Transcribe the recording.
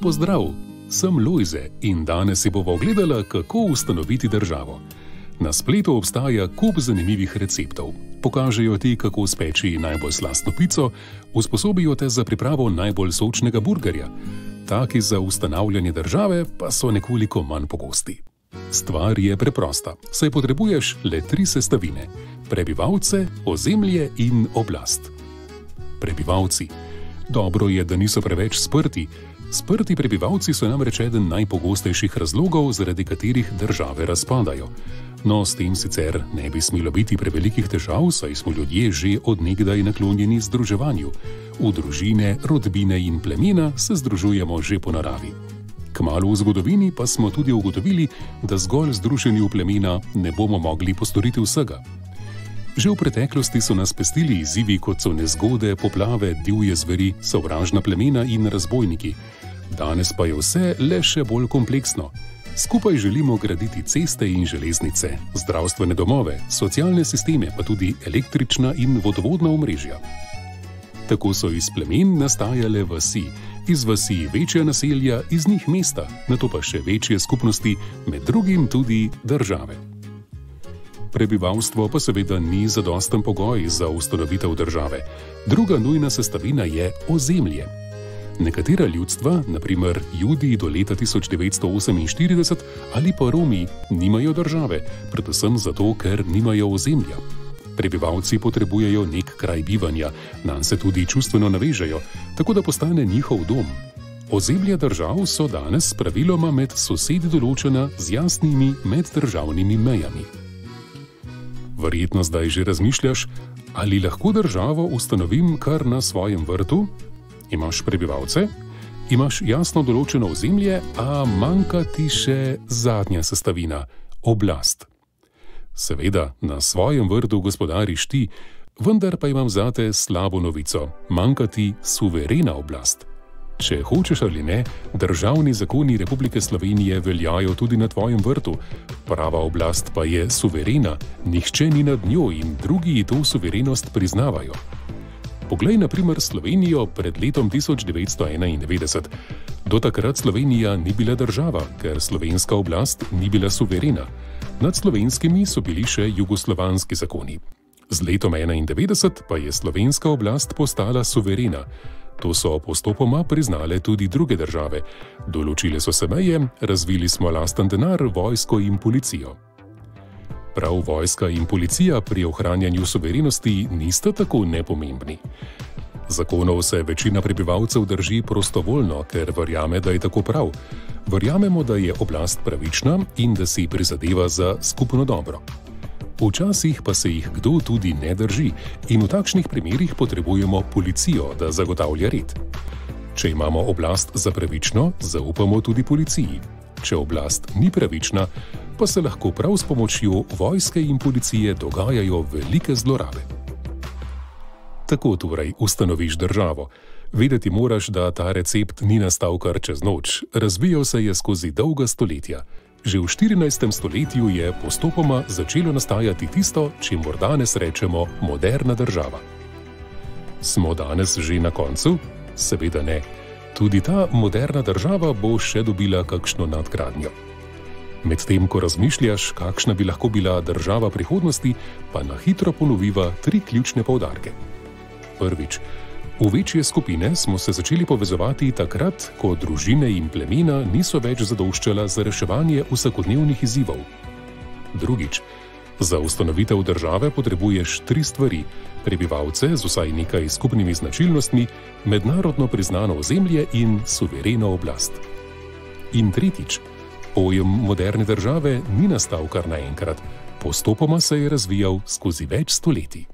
Pozdrav, sem Lojze in danes si bova ogledala, kako ustanoviti državo. Na spletu obstaja kup zanimivih receptov. Pokažejo ti, kako speči najbolj slastno pico, usposobijo te za pripravo najbolj sočnega burgerja. Taki za ustanavljanje države pa so nekoliko manj pogosti. Stvar je preprosta, saj potrebuješ le 3 sestavine: prebivalce, ozemlje in oblast. Prebivalci. Dobro je, da niso preveč sprti. Sprti prebivalci so namreč eden najpogostejših razlogov, zaradi katerih države razpadajo. No, s tem sicer ne bi smelo biti prevelikih težav, saj smo ljudje že od nekdaj naklonjeni združevanju. V družine, rodbine in plemena se združujemo že po naravi. Kmalu v zgodovini pa smo tudi ugotovili, da zgolj združeni v plemena ne bomo mogli postoriti vsega. Že v preteklosti so nas pestili izzivi, kot so nezgode, poplave, divje zveri, sovražna plemena in razbojniki. Danes pa je vse le še bolj kompleksno. Skupaj želimo graditi ceste in železnice, zdravstvene domove, socialne sisteme, pa tudi električna in vodovodna omrežja. Tako so iz plemen nastajale vasi, iz vasi večja naselja, iz njih mesta, nato pa še večje skupnosti, med drugim tudi države. Prebivalstvo pa seveda ni zadosten pogoj za ustanovitev države. Druga nujna sestavina je ozemlje. Nekatera ljudstva, na primer Judi do leta 1948 ali pa Romi, nimajo države, predvsem zato, ker nimajo ozemlja. Prebivalci potrebujejo nek kraj bivanja, nanj se tudi čustveno navežejo, tako da postane njihov dom. Ozemlja držav so danes praviloma med sosedi določena z jasnimi meddržavnimi mejami. Verjetno zdaj že razmišljaš, ali lahko državo ustanovim kar na svojem vrtu? Imaš prebivalce? Imaš jasno določeno ozemlje, a manjka ti še zadnja sestavina – oblast. Seveda, na svojem vrtu gospodariš ti, vendar pa imam zate slabo novico – manjka ti suverena oblast. Če hočeš ali ne, državni zakoni Republike Slovenije veljajo tudi na tvojem vrtu. Prava oblast pa je suverena, nihče ni nad njo in drugi ji to suverenost priznavajo. Poglej na primer Slovenijo pred letom 1991. Do takrat Slovenija ni bila država, ker slovenska oblast ni bila suverena. Nad slovenskimi so bili še jugoslovanski zakoni. Z letom 1991 pa je slovenska oblast postala suverena. To so postopoma priznale tudi druge države. Določile so se meje, razvili smo lasten denar, vojsko in policijo. Prav vojska in policija pri ohranjanju suverenosti nista tako nepomembni. Zakonov se večina prebivalcev drži prostovoljno, ker verjame, da je tako prav. Verjamemo, da je oblast pravična in da si prizadeva za skupno dobro. Včasih pa se jih kdo tudi ne drži in v takšnih primerih potrebujemo policijo, da zagotavlja red. Če imamo oblast za pravično, zaupamo tudi policiji. Če oblast ni pravična, pa se lahko prav s pomočjo vojske in policije dogajajo velike zlorabe. Tako torej ustanoviš državo. Vedeti moraš, da ta recept ni nastal kar čez noč, razvijal se je skozi dolga stoletja. Že v 14. stoletju je postopoma začelo nastajati tisto, čemur danes rečemo moderna država. Smo danes že na koncu? Seveda ne. Tudi ta moderna država bo še dobila kakšno nadgradnjo. Medtem ko razmišljaš, kakšna bi lahko bila država prihodnosti, pa na hitro ponoviva 3 ključne poudarke. Prvič. V večje skupine smo se začeli povezovati takrat, ko družine in plemena niso več zadoščala za reševanje vsakodnevnih izzivov. Drugič. Za ustanovitev države potrebuješ 3 stvari: prebivalce z vsaj nekaj skupnimi značilnostmi, mednarodno priznano ozemlje in suvereno oblast. In tretjič. Pojem moderne države ni nastal kar naenkrat, postopoma se je razvijal skozi več stoletij.